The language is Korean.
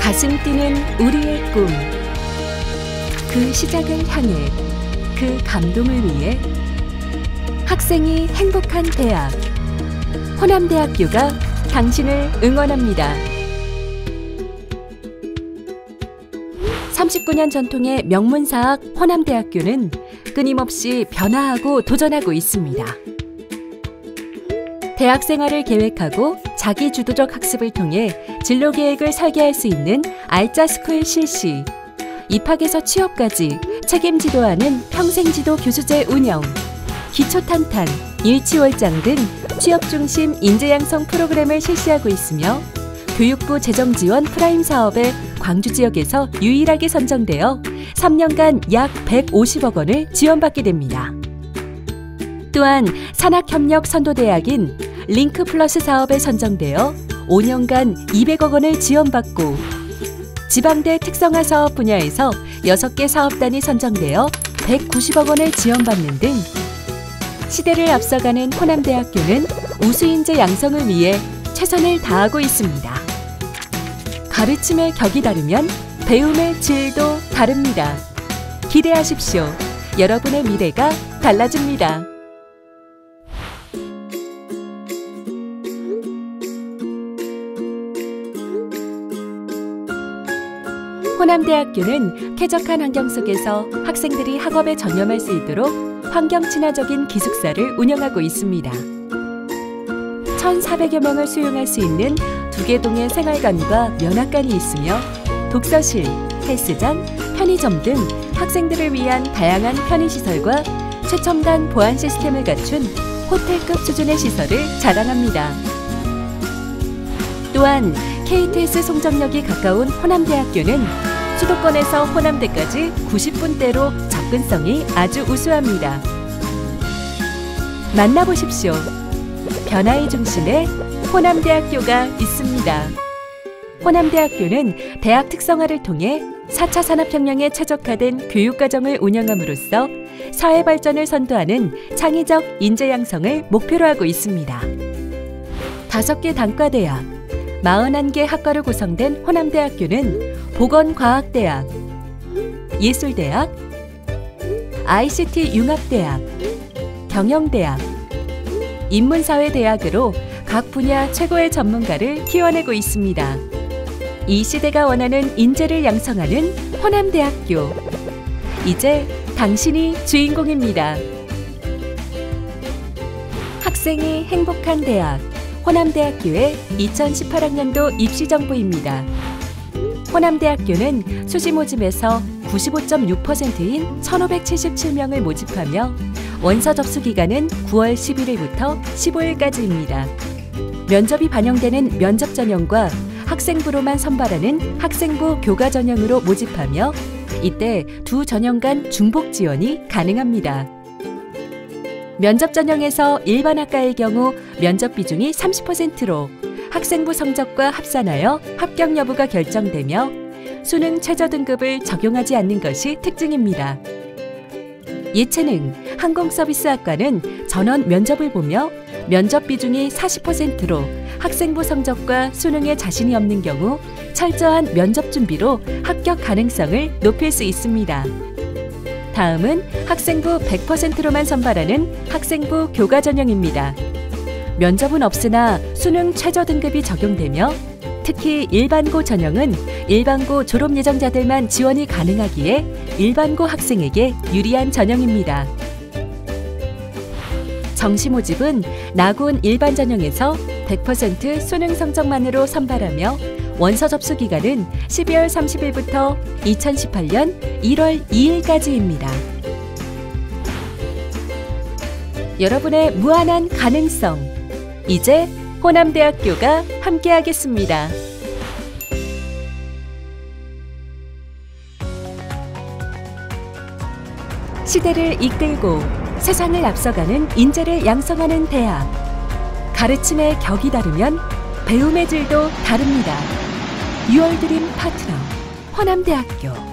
가슴 뛰는 우리의 꿈, 그 시작을 향해, 그 감동을 위해 학생이 행복한 대학, 호남대학교가 당신을 응원합니다. 39년 전통의 명문사학 호남대학교는 끊임없이 변화하고 도전하고 있습니다. 대학 생활을 계획하고 자기주도적 학습을 통해 진로 계획을 설계할 수 있는 알짜스쿨 실시, 입학에서 취업까지 책임지도하는 평생지도 교수제 운영, 기초탄탄, 일치월장 등 취업중심 인재양성 프로그램을 실시하고 있으며 교육부 재정지원 프라임 사업에 광주 지역에서 유일하게 선정되어 3년간 약 150억 원을 지원받게 됩니다. 또한 산학협력 선도대학인 링크플러스 사업에 선정되어 5년간 200억 원을 지원받고 지방대 특성화 사업 분야에서 6개 사업단이 선정되어 190억 원을 지원받는 등 시대를 앞서가는 호남대학교는 우수인재 양성을 위해 최선을 다하고 있습니다. 가르침의 격이 다르면 배움의 질도 다릅니다. 기대하십시오. 여러분의 미래가 달라집니다. 호남대학교는 쾌적한 환경 속에서 학생들이 학업에 전념할 수 있도록 환경 친화적인 기숙사를 운영하고 있습니다. 1,400여 명을 수용할 수 있는 2개 동의 생활관과 면학관이 있으며 독서실, 헬스장, 편의점 등 학생들을 위한 다양한 편의시설과 최첨단 보안 시스템을 갖춘 호텔급 수준의 시설을 자랑합니다. 또한 KTX 송정역이 가까운 호남대학교는 수도권에서 호남대까지 90분대로 접근성이 아주 우수합니다. 만나보십시오. 변화의 중심에 호남대학교가 있습니다. 호남대학교는 대학 특성화를 통해 4차 산업혁명에 최적화된 교육과정을 운영함으로써 사회발전을 선도하는 창의적 인재 양성을 목표로 하고 있습니다. 5개 단과대학, 41개 학과로 구성된 호남대학교는 보건과학대학, 예술대학, ICT 융합대학, 경영대학, 인문사회대학으로 각 분야 최고의 전문가를 키워내고 있습니다. 이 시대가 원하는 인재를 양성하는 호남대학교. 이제 당신이 주인공입니다. 학생이 행복한 대학, 호남대학교의 2018학년도 입시 정보입니다. 호남대학교는 수시 모집에서 95.6%인 1,577명을 모집하며 원서 접수 기간은 9월 11일부터 15일까지입니다. 면접이 반영되는 면접 전형과 학생부로만 선발하는 학생부 교과 전형으로 모집하며 이때 두 전형 간 중복 지원이 가능합니다. 면접 전형에서 일반 학과의 경우 면접 비중이 30%로 학생부 성적과 합산하여 합격 여부가 결정되며 수능 최저 등급을 적용하지 않는 것이 특징입니다. 예체능, 항공서비스학과는 전원 면접을 보며 면접 비중이 40%로 학생부 성적과 수능에 자신이 없는 경우 철저한 면접 준비로 합격 가능성을 높일 수 있습니다. 다음은 학생부 100%로만 선발하는 학생부 교과 전형입니다. 면접은 없으나 수능 최저 등급이 적용되며 특히 일반고 전형은 일반고 졸업 예정자들만 지원이 가능하기에 일반고 학생에게 유리한 전형입니다. 정시 모집은 나군 일반 전형에서 100% 수능 성적만으로 선발하며 원서 접수 기간은 12월 30일부터 2018년 1월 2일까지입니다. 여러분의 무한한 가능성, 이제 호남대학교가 함께하겠습니다. 시대를 이끌고 세상을 앞서가는 인재를 양성하는 대학. 가르침의 격이 다르면 배움의 질도 다릅니다. 유월드림 파트너 호남대학교.